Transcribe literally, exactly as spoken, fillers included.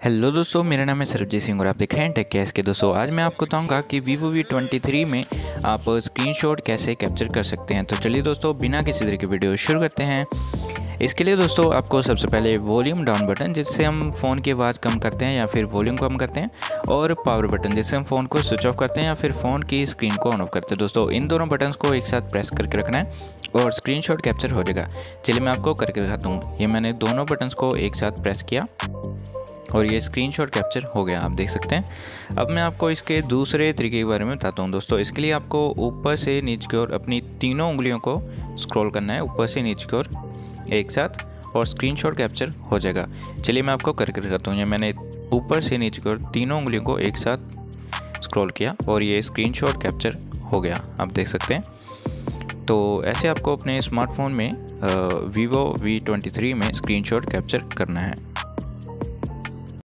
Hello दोस्तों, मेरा नाम है सरबजीत सिंह और आप देख रहे हैं टेक कैश के। दोस्तों आज मैं आपको बताऊंगा कि वीवो वी ट्वेंटी थ्री में आप स्क्रीनशॉट कैसे कैप्चर कर सकते हैं। तो चलिए दोस्तों, बिना किसी तरह की वीडियो शुरू करते हैं। इसके लिए दोस्तों आपको सबसे पहले वॉल्यूम डाउन बटन, जिससे हम फ़ोन की आवाज़ कम करते हैं या फिर वॉल्यूम कम करते हैं, और पावर बटन, जिससे हम फ़ोन को स्विच ऑफ करते हैं या फिर फ़ोन की स्क्रीन को ऑन ऑफ करते हैं। दोस्तों इन दोनों बटन्स को एक साथ प्रेस करके रखना है और स्क्रीनशॉट कैप्चर हो जाएगा। चलिए मैं आपको करके दिखाता हूँ। ये मैंने दोनों बटन्स को एक साथ प्रेस किया और ये स्क्रीनशॉट कैप्चर हो गया, आप देख सकते हैं। अब मैं आपको इसके दूसरे तरीके के बारे में बताता हूँ। दोस्तों इसके लिए आपको ऊपर से नीचे की ओर अपनी तीनों उंगलियों को स्क्रॉल करना है, ऊपर से नीचे की ओर एक साथ, और स्क्रीनशॉट कैप्चर हो जाएगा। चलिए मैं आपको करके दिखाता हूँ। ये मैंने ऊपर से नीचे की ओर तीनों उंगलियों को एक साथ स्क्रॉल किया और ये स्क्रीनशॉट कैप्चर हो गया, आप देख सकते हैं। तो ऐसे आपको अपने स्मार्टफोन में वीवो वी ट्वेंटी थ्री में स्क्रीनशॉट कैप्चर करना है।